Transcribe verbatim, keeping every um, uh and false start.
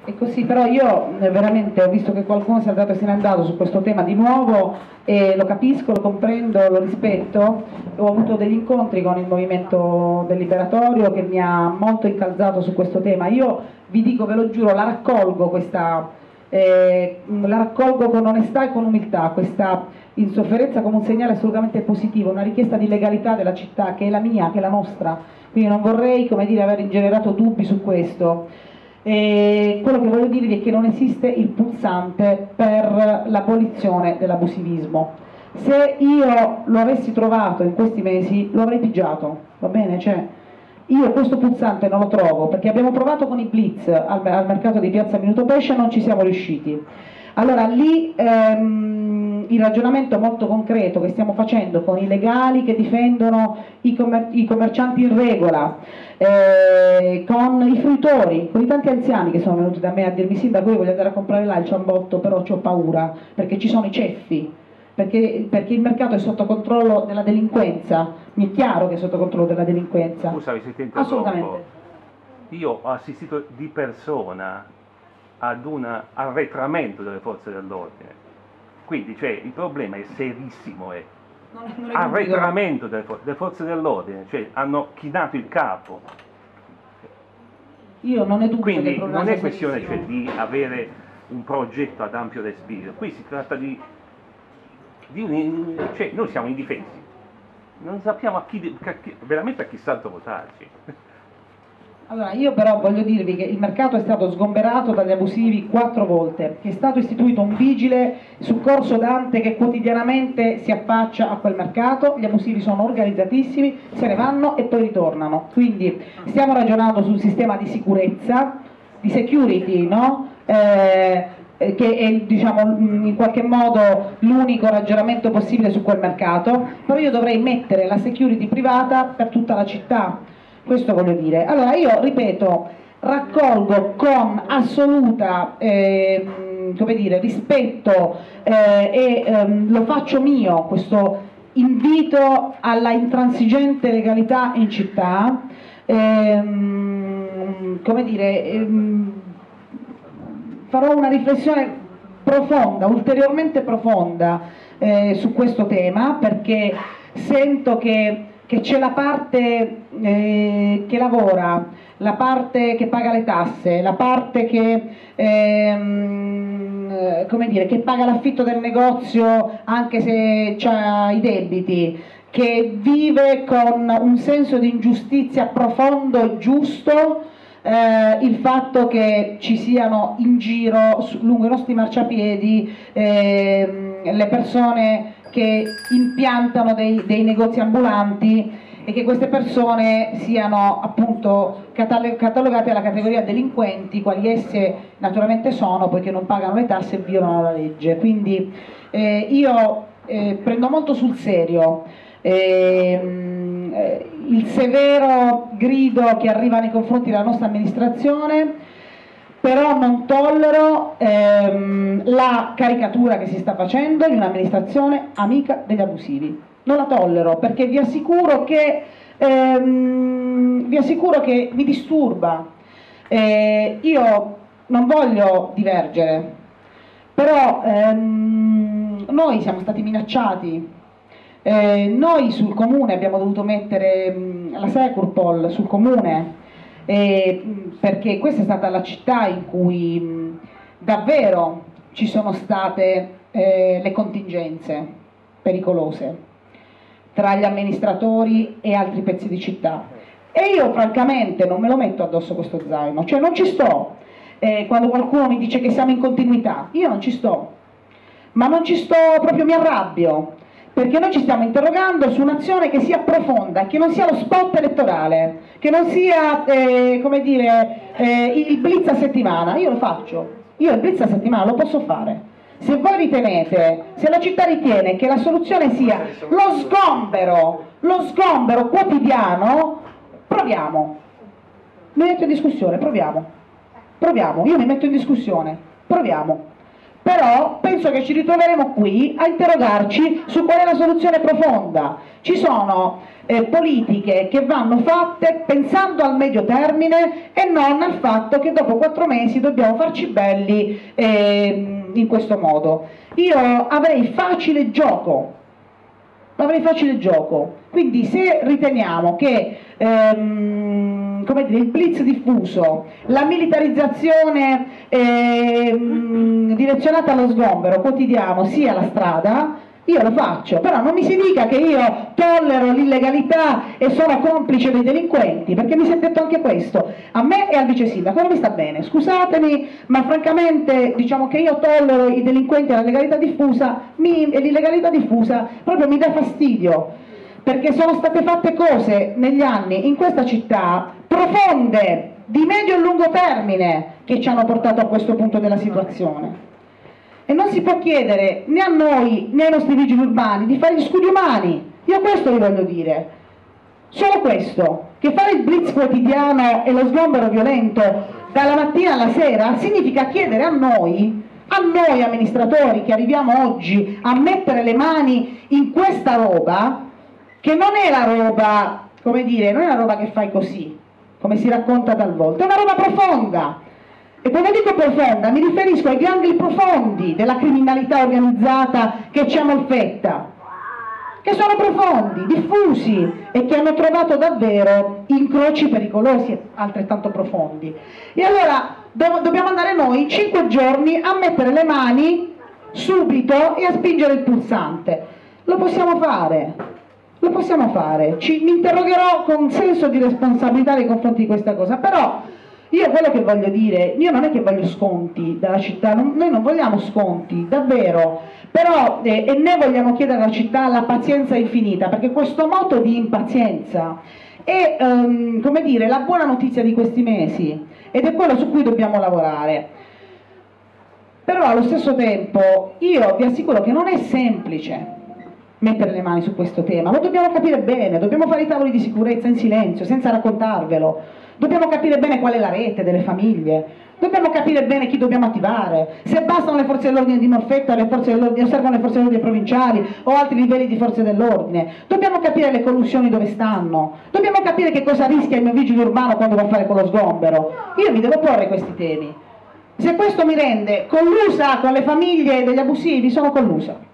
È così, però io eh, veramente ho visto che qualcuno si è andato e se n'è andato su questo tema di nuovo e lo capisco, lo comprendo, lo rispetto. Ho avuto degli incontri con il movimento del Liberatorio che mi ha molto incalzato su questo tema. Io vi dico, ve lo giuro, la raccolgo questa, eh, la raccolgo con onestà e con umiltà, questa insofferenza come un segnale assolutamente positivo, una richiesta di legalità della città che è la mia, che è la nostra, quindi non vorrei, come dire, aver ingenerato dubbi su questo. E quello che voglio dirvi è che non esiste il pulsante per l'abolizione dell'abusivismo. Se io lo avessi trovato in questi mesi lo avrei pigiato, va bene? Cioè, io questo pulsante non lo trovo perché abbiamo provato con i blitz al, al mercato di Piazza Minuto Pesce e non ci siamo riusciti. Allora lì ehm, il ragionamento molto concreto che stiamo facendo con i legali che difendono i, commer i commercianti in regola, eh, con i fruitori, con i tanti anziani che sono venuti da me a dirmi: sindaco, io voglio andare a comprare là il ciambotto, però ho paura perché ci sono i ceffi, perché, perché il mercato è sotto controllo della delinquenza. Mi è chiaro che è sotto controllo della delinquenza. Scusami se ti interrompo. Assolutamente. Io ho assistito di persona ad un arretramento delle forze dell'ordine, quindi cioè, il problema è serissimo, è non è, non è arretramento delle, for delle forze dell'ordine, cioè hanno chinato il capo. Io non è dubbio. Quindi che non è questione cioè, di avere un progetto ad ampio respiro, qui si tratta di, di un, cioè noi siamo indifesi, non sappiamo a chi, a chi veramente a chi santo votarci. Allora, io però voglio dirvi che il mercato è stato sgomberato dagli abusivi quattro volte, che è stato istituito un vigile su Corso Dante che quotidianamente si affaccia a quel mercato, gli abusivi sono organizzatissimi, se ne vanno e poi ritornano. Quindi stiamo ragionando sul sistema di sicurezza, di security, no? Eh, che è, diciamo, in qualche modo l'unico ragionamento possibile su quel mercato, però io dovrei mettere la security privata per tutta la città. Questo voglio dire. Allora io ripeto, raccolgo con assoluta eh, come dire, rispetto eh, e ehm, lo faccio mio questo invito alla intransigente legalità in città, ehm, come dire, ehm, farò una riflessione profonda, ulteriormente profonda eh, su questo tema, perché sento che che c'è la parte eh, che lavora, la parte che paga le tasse, la parte che, ehm, come dire, che paga l'affitto del negozio anche se ha i debiti, che vive con un senso di ingiustizia profondo e giusto eh, il fatto che ci siano in giro su, lungo i nostri marciapiedi eh, le persone che impiantano dei, dei negozi ambulanti e che queste persone siano appunto catalogate alla categoria delinquenti, quali esse naturalmente sono, poiché non pagano le tasse e violano la legge. Quindi eh, io eh, prendo molto sul serio eh, il severo grido che arriva nei confronti della nostra amministrazione, però non tollero ehm, la caricatura che si sta facendo di un'amministrazione amica degli abusivi. Non la tollero, perché vi assicuro che, ehm, vi assicuro che mi disturba. Eh, io non voglio divergere, però ehm, noi siamo stati minacciati. Eh, noi sul comune abbiamo dovuto mettere mh, la Securpol sul comune, Eh, perché questa è stata la città in cui mh, davvero ci sono state eh, le contingenze pericolose tra gli amministratori e altri pezzi di città, e io francamente non me lo metto addosso questo zaino, cioè non ci sto eh, quando qualcuno mi dice che siamo in continuità, io non ci sto, ma non ci sto, proprio mi arrabbio, perché noi ci stiamo interrogando su un'azione che sia profonda, che non sia lo spot elettorale, che non sia, eh, come dire, eh, il blitz a settimana. Io lo faccio, io il blitz a settimana lo posso fare. Se voi ritenete, se la città ritiene che la soluzione sia lo sgombero, lo sgombero quotidiano, proviamo. Mi metto in discussione, proviamo. Proviamo, io mi metto in discussione, proviamo. Però penso che ci ritroveremo qui a interrogarci su qual è la soluzione profonda. Ci sono eh, politiche che vanno fatte pensando al medio termine e non al fatto che dopo quattro mesi dobbiamo farci belli eh, in questo modo. Io avrei facile gioco, avrei facile gioco, quindi se riteniamo che ehm, come dire, il blitz diffuso, la militarizzazione ehm, direzionata allo sgombero quotidiano sia la strada, io lo faccio, però non mi si dica che io tollero l'illegalità e sono complice dei delinquenti, perché mi si è detto anche questo, a me e al vice sindaco, non mi sta bene, scusatemi, ma francamente diciamo che io tollero i delinquenti e la legalità diffusa, mi, e l'illegalità diffusa proprio mi dà fastidio, perché sono state fatte cose negli anni in questa città profonde, di medio e lungo termine, che ci hanno portato a questo punto della situazione. E non si può chiedere né a noi né ai nostri vigili urbani di fare gli scudi umani, io questo vi voglio dire, solo questo, che fare il blitz quotidiano e lo sgombero violento dalla mattina alla sera significa chiedere a noi, a noi amministratori che arriviamo oggi a mettere le mani in questa roba, che non è la roba, come dire, non è una roba che fai così, come si racconta talvolta, è una roba profonda. E quando dico profonda mi riferisco ai gangli profondi della criminalità organizzata che ci amolfetta, che sono profondi, diffusi e che hanno trovato davvero incroci pericolosi e altrettanto profondi. E allora do dobbiamo andare noi in cinque giorni a mettere le mani subito e a spingere il pulsante. Lo possiamo fare, lo possiamo fare. Ci, mi interrogherò con senso di responsabilità nei confronti di questa cosa, però io quello che voglio dire, io non è che voglio sconti dalla città, non, noi non vogliamo sconti, davvero, però eh, e né vogliamo chiedere alla città la pazienza infinita, perché questo moto di impazienza è, ehm, come dire, la buona notizia di questi mesi ed è quello su cui dobbiamo lavorare. Però allo stesso tempo io vi assicuro che non è semplice mettere le mani su questo tema, lo dobbiamo capire bene, dobbiamo fare i tavoli di sicurezza in silenzio, senza raccontarvelo. Dobbiamo capire bene qual è la rete delle famiglie, dobbiamo capire bene chi dobbiamo attivare, se bastano le forze dell'ordine di Molfetta, le forze dell'ordine, servono le forze dell'ordine provinciali o altri livelli di forze dell'ordine, dobbiamo capire le collusioni dove stanno, dobbiamo capire che cosa rischia il mio vigile urbano quando va a fare quello sgombero. Io mi devo porre questi temi. Se questo mi rende collusa con le famiglie degli abusivi, sono collusa.